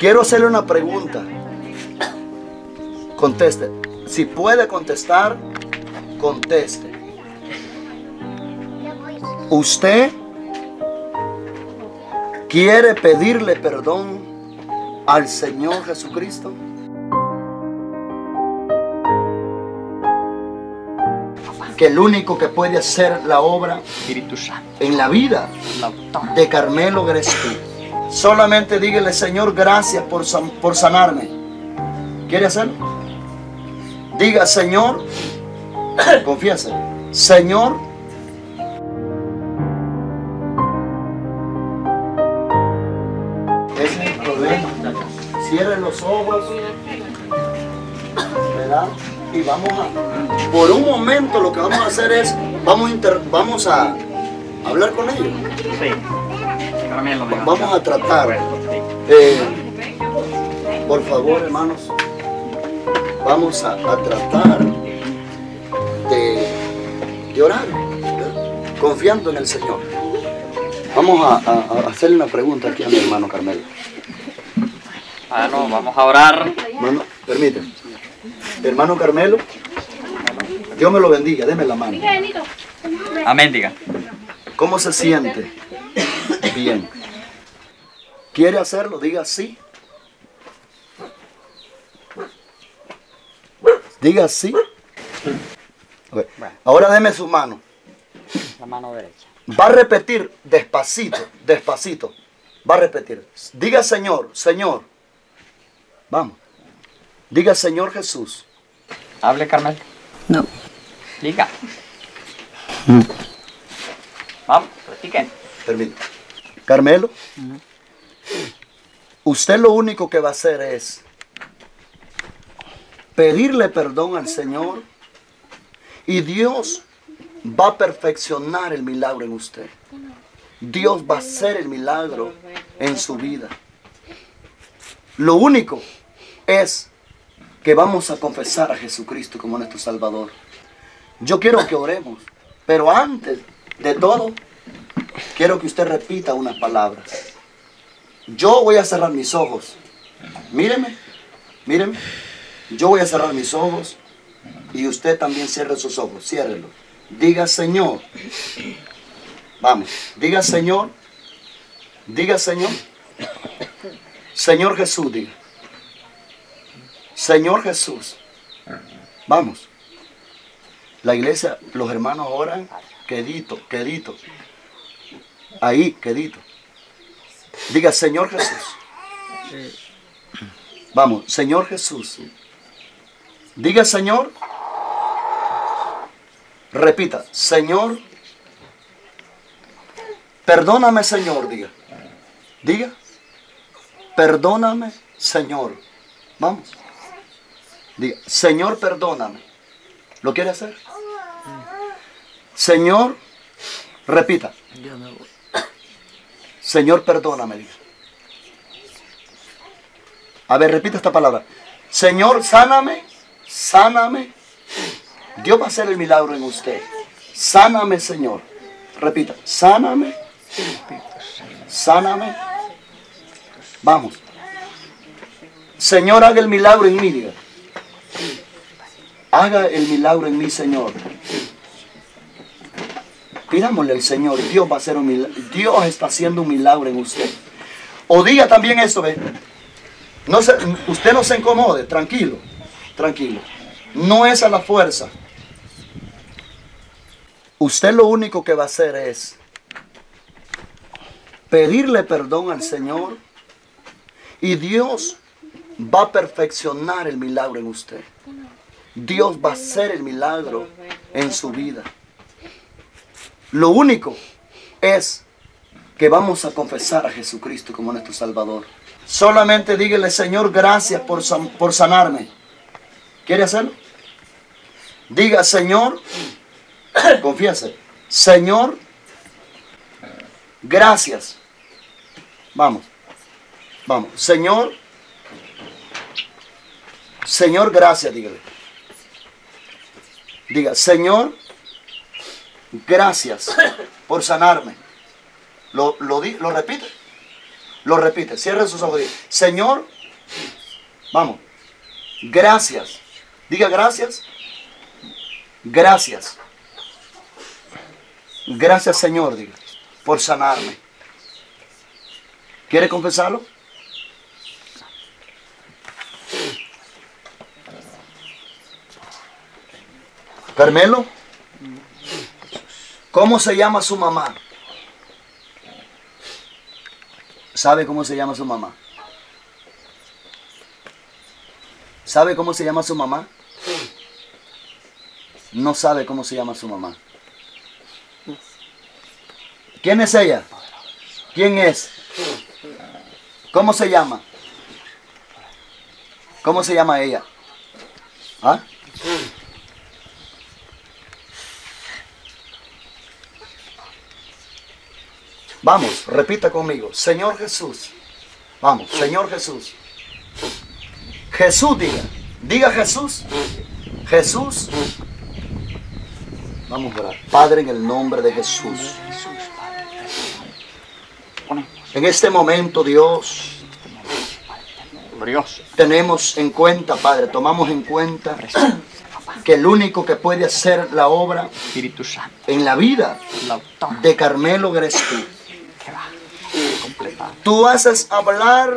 Quiero hacerle una pregunta. Conteste. Si puede contestar, conteste. ¿Usted quiere pedirle perdón al Señor Jesucristo? Que el único que puede hacer la obra Espíritu Santo. en la vida de Carmelo eres tú. Solamente dígale, Señor, gracias por sanarme. ¿Quiere hacerlo? Diga, Señor, confiese, Señor, ese es el problema. Cierre los ojos, ¿verdad? Y vamos a, por un momento lo que vamos a hacer es, vamos a hablar con ellos. Sí. Carmelo, Vamos a tratar. Por favor, hermanos, vamos a tratar de orar, ¿verdad? Confiando en el Señor. Vamos a hacerle una pregunta aquí a mi hermano Carmelo. Bueno, vamos a orar. Hermano, permíteme. Hermano Carmelo, Dios me lo bendiga, deme la mano. Amén, diga. ¿Cómo se siente? Bien. ¿Quiere hacerlo? Diga sí. Diga sí. Okay. Ahora deme su mano. La mano derecha. Va a repetir despacito, despacito. Va a repetir. Diga Señor, Señor. Vamos. Diga Señor Jesús. Hable, Carmelo. No. Diga. Vamos, practiquen. Permítame. Carmelo, usted lo único que va a hacer es pedirle perdón al Señor y Dios va a perfeccionar el milagro en usted. Dios va a hacer el milagro en su vida. Lo único es que vamos a confesar a Jesucristo como nuestro Salvador. Yo quiero que oremos, pero antes de todo, quiero que usted repita unas palabras. Yo voy a cerrar mis ojos. Míreme, míreme. Yo voy a cerrar mis ojos y usted también cierre sus ojos. Ciérrelo. Diga Señor. Vamos. Diga Señor. Diga Señor. Señor Jesús, diga. Señor Jesús. Vamos. La iglesia, los hermanos oran quedito, quedito. Ahí, quedito. Diga, Señor Jesús. Vamos, Señor Jesús. Diga, Señor. Repita, Señor. Perdóname, Señor, diga. Diga. Perdóname, Señor. Vamos. Diga, Señor, perdóname. ¿Lo quiere hacer? Señor, repita. Yo me voy. Señor, perdóname. Diga. A ver, repita esta palabra. Señor, sáname, sáname. Dios va a hacer el milagro en usted. Sáname, Señor. Repita, sáname, sáname. Vamos. Señor, haga el milagro en mí, diga. Haga el milagro en mí, Señor. Pidámosle al Señor, Dios va a hacer un milagro. Dios está haciendo un milagro en usted. O diga también esto, ¿ve? No se, usted no se incomode, tranquilo, tranquilo. No es a la fuerza. Usted lo único que va a hacer es pedirle perdón al Señor y Dios va a perfeccionar el milagro en usted. Dios va a hacer el milagro en su vida. Lo único es que vamos a confesar a Jesucristo como nuestro Salvador. Solamente dígale, Señor, gracias por sanarme. ¿Quiere hacerlo? Diga, Señor, confiese, Señor, gracias. Vamos, vamos, Señor, Señor, gracias, dígale. Diga, Señor, gracias por sanarme. ¿Lo repite? Lo repite, cierre sus ojos. Señor, vamos, gracias. Diga gracias. Gracias. Gracias, Señor, diga, por sanarme. ¿Quiere confesarlo? Carmelo, ¿cómo se llama su mamá? ¿Sabe cómo se llama su mamá? ¿Sabe cómo se llama su mamá? No sabe cómo se llama su mamá. ¿Quién es ella? ¿Quién es? ¿Cómo se llama? ¿Cómo se llama ella? ¿Ah? Vamos, repita conmigo. Señor Jesús. Vamos, Señor Jesús. Jesús diga. Diga Jesús. Jesús. Vamos a orar. Padre, en el nombre de Jesús. En este momento, Dios, tenemos en cuenta, Padre, tomamos en cuenta que el único que puede hacer la obra en la vida de Carmelo eres tú. Tú haces hablar,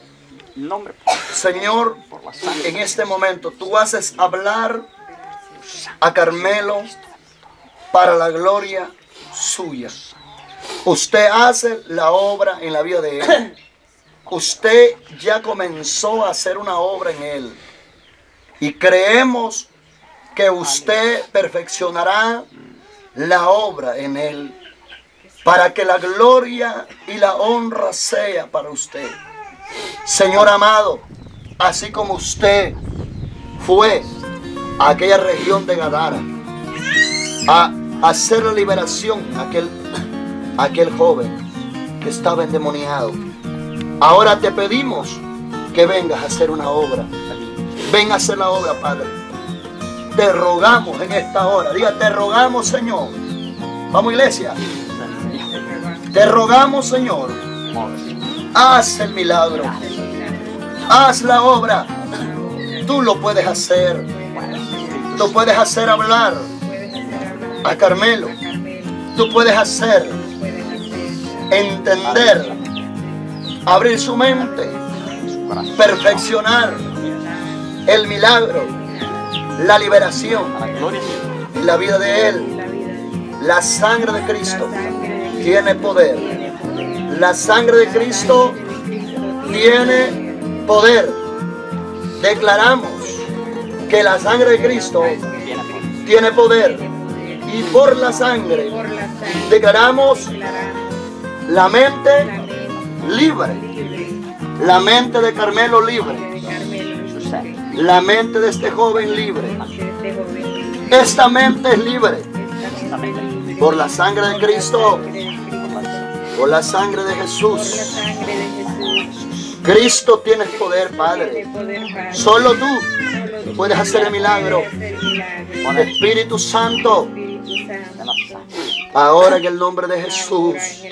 Señor, en este momento, tú haces hablar a Carmelo para la gloria suya. Usted hace la obra en la vida de él. Usted ya comenzó a hacer una obra en él. Y creemos que usted perfeccionará la obra en él, para que la gloria y la honra sea para usted. Señor amado, así como usted fue a aquella región de Gadara a hacer la liberación a aquel joven que estaba endemoniado, ahora te pedimos que vengas a hacer una obra. Ven a hacer la obra, Padre. Te rogamos en esta hora. Diga, te rogamos, Señor. Vamos, iglesia. Te rogamos, Señor. Haz el milagro. Haz la obra. Tú lo puedes hacer. Tú puedes hacer hablar a Carmelo. Tú puedes hacer entender, abrir su mente, perfeccionar el milagro, la liberación, la vida de él. La sangre de Cristo tiene poder. La sangre de Cristo tiene poder. Declaramos que la sangre de Cristo tiene poder. Y por la sangre declaramos la mente libre. La mente de Carmelo libre. La mente de este joven libre. Esta mente es libre. Por la sangre de Cristo. Por la sangre de Jesús. Cristo tienes poder, Padre. Solo tú puedes hacer el milagro. Espíritu Santo, ahora en el nombre de Jesús,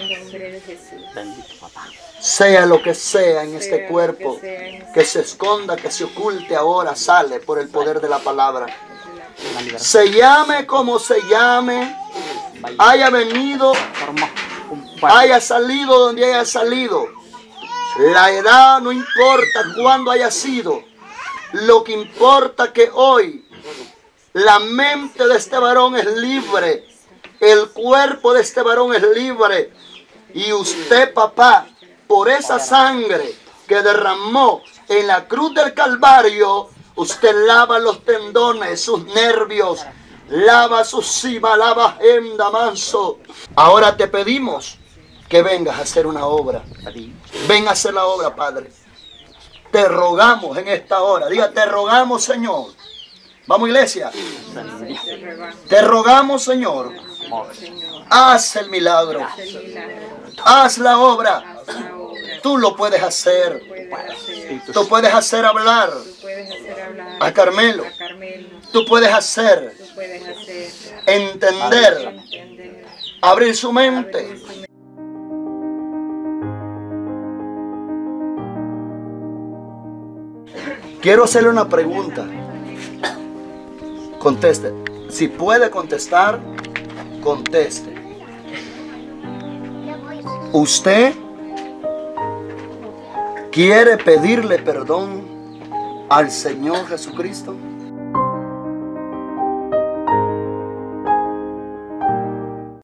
sea lo que sea en este cuerpo, que se esconda, que se oculte, ahora sale por el poder de la palabra. Se llame como se llame, haya venido, haya salido donde haya salido. La edad no importa cuándo haya sido. Lo que importa que hoy la mente de este varón es libre. El cuerpo de este varón es libre. Y usted, papá, por esa sangre que derramó en la cruz del Calvario, usted lava los tendones, sus nervios, lava su cima, lava henda manso. Ahora te pedimos que vengas a hacer una obra. Ven a hacer la obra, Padre. Te rogamos en esta hora. Diga, te rogamos, Señor. Vamos, iglesia. Te rogamos, Señor. Haz el milagro. Haz la obra. Tú lo puedes hacer. Tú puedes hacer hablar a Carmelo. Tú puedes hacer entender, abrir su mente. Quiero hacerle una pregunta. Conteste. Si puede contestar, conteste. ¿Usted quiere pedirle perdón al Señor Jesucristo?